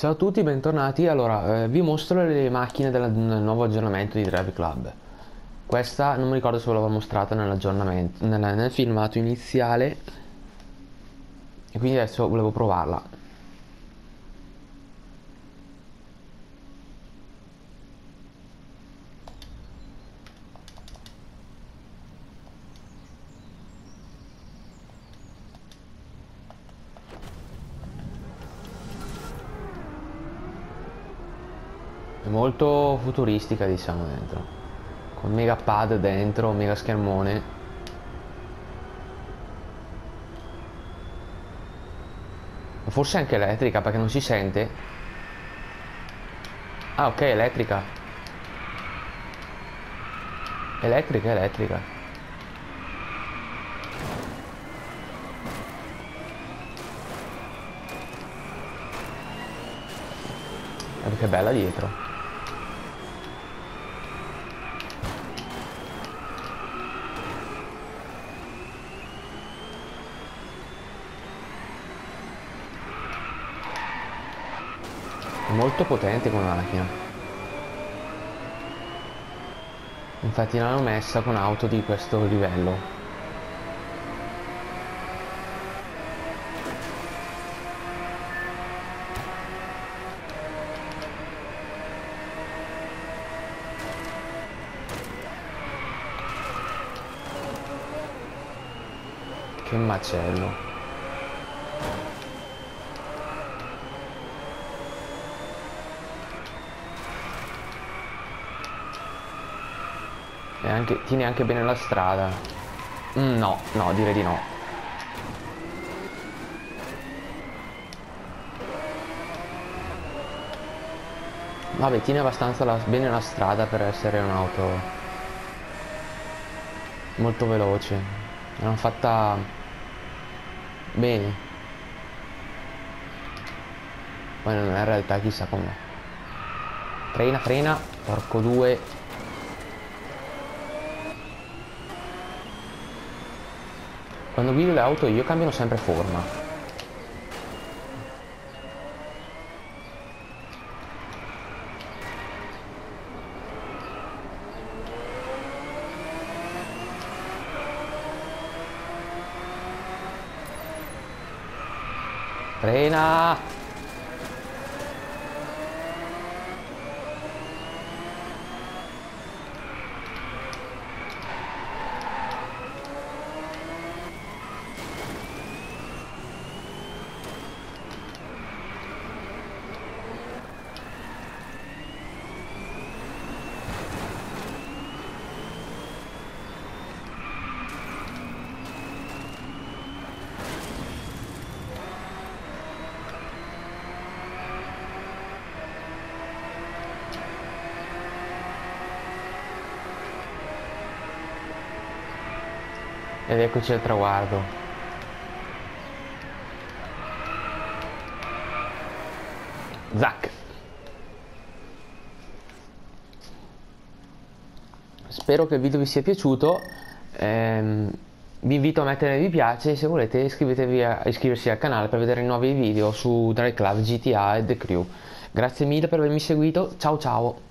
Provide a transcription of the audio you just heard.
Ciao a tutti, bentornati. Allora, vi mostro le macchine del nuovo aggiornamento di Drive Club. Questa non mi ricordo se ve l'avevo mostrata nell'aggiornamento, nel filmato iniziale, e quindi adesso volevo provarla. È molto futuristica, diciamo, dentro, con mega pad dentro, mega schermone. Ma forse anche elettrica, perché non si sente. Ah, ok, elettrica. Elettrica, elettrica. Che bella dietro. È molto potente come macchina. Infatti l'hanno messa con auto di questo livello. Che macello. Tiene anche bene la strada. No, no, direi di no. Vabbè, tiene abbastanza bene la strada per essere un'auto molto veloce. L'hanno fatta bene. Poi non è in realtà chissà com'è. Frena, frena, porco due. Quando guido le auto io cambiano sempre forma. Frena! Ed eccoci al traguardo. Zac! Spero che il video vi sia piaciuto. Vi invito a mettere mi piace e se volete iscriversi al canale per vedere nuovi video su Drive Club, GTA e The Crew. Grazie mille per avermi seguito. Ciao ciao!